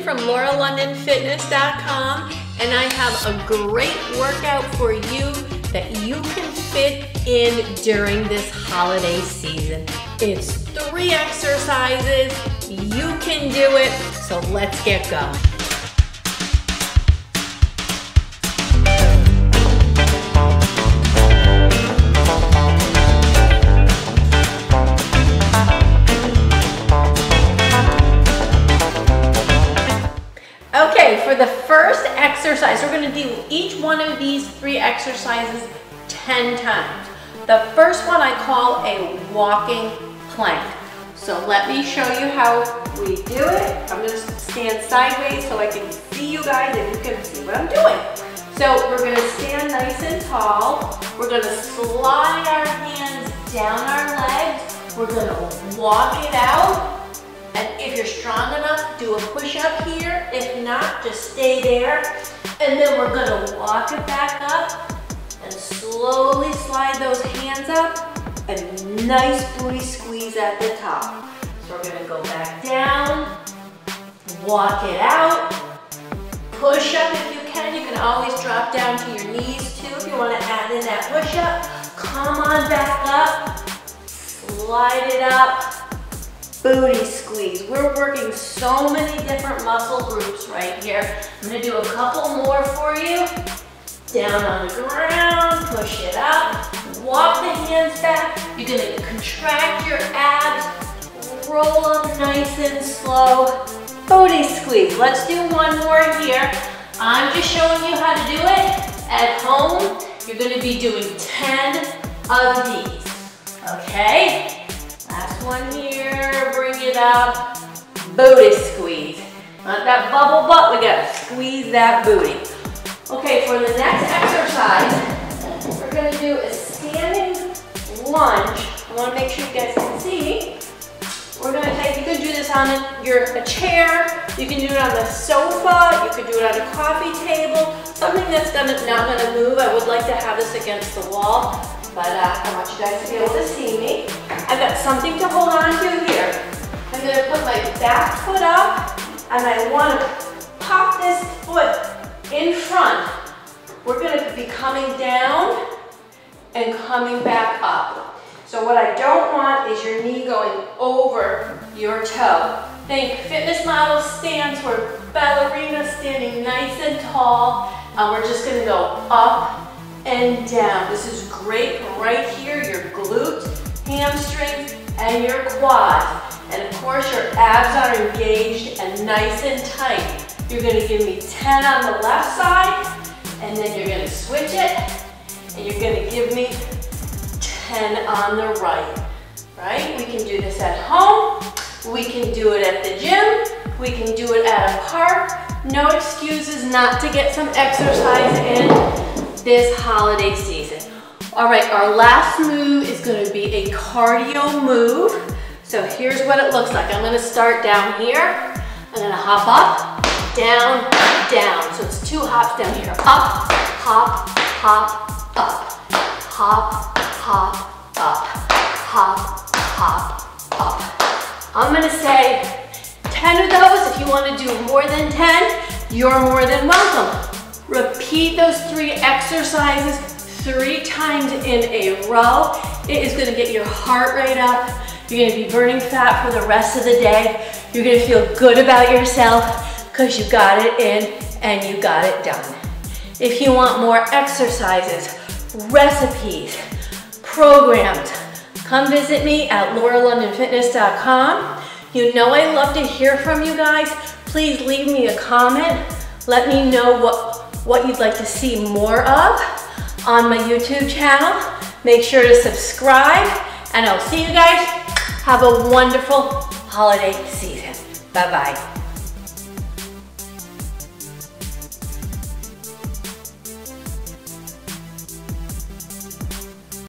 from LauraLondonFitness.com, and I have a great workout for you that you can fit in during this holiday season. It's 3 exercises. You can do it, so let's get going. Okay, for the first exercise, we're going to do each one of these 3 exercises 10 times. The first one I call a walking plank. So let me show you how we do it. I'm going to stand sideways so I can see you guys and you can see what I'm doing. So we're going to stand nice and tall. We're going to slide our hands down our legs. We're going to walk it out. And if you're strong enough, do a push-up here. If not, just stay there. And then we're gonna walk it back up and slowly slide those hands up. A nice booty squeeze at the top. So we're gonna go back down, walk it out, push up if you can. You can always drop down to your knees too if you wanna add in that push-up. Come on back up, slide it up. Booty squeeze. We're working so many different muscle groups right here. I'm going to do a couple more for you. Down on the ground, push it up, walk the hands back. You're going to contract your abs, roll up nice and slow. Booty squeeze. Let's do one more here. I'm just showing you how to do it. At home, you're going to be doing 10 of these. Okay? Last one here, bring it up, booty squeeze. Not that bubble butt, we gotta squeeze that booty. Okay, for the next exercise, we're gonna do a standing lunge. I wanna make sure you guys can see. We're gonna take, you can do this on a chair, you can do it on the sofa, you can do it on a coffee table, something that's not gonna move. I would like to have this against the wall. But I want you guys to be able to see me. I've got something to hold on to here. I'm going to put my back foot up, and I want to pop this foot in front. We're going to be coming down and coming back up. So what I don't want is your knee going over your toe. Think fitness model stance, we're ballerina standing nice and tall. We're just going to go up and down. This is great right here, your glutes, hamstrings, and your quads. And of course, your abs are engaged and nice and tight. You're gonna give me 10 on the left side, and then you're gonna switch it, and you're gonna give me 10 on the right, right? We can do this at home, we can do it at the gym, we can do it at a park. No excuses not to get some exercise in this holiday season. All right, our last move is going to be a cardio move. So here's what it looks like. I'm going to start down here. I'm going to hop up, down, down. So it's 2 hops down here. Up, hop, hop, up. Hop, hop, up. Hop, hop, up. I'm going to say 10 of those. If you want to do more than 10, you're more than welcome. Repeat those 3 exercises 3 times in a row. It is going to get your heart rate up. You're going to be burning fat for the rest of the day. You're going to feel good about yourself because you got it in and you got it done. If you want more exercises, recipes, programs, come visit me at LauraLondonFitness.com. You know I love to hear from you guys. Please leave me a comment. Let me know what you'd like to see more of on my YouTube channel. Make sure to subscribe, and I'll see you guys. Have a wonderful holiday season. Bye-bye.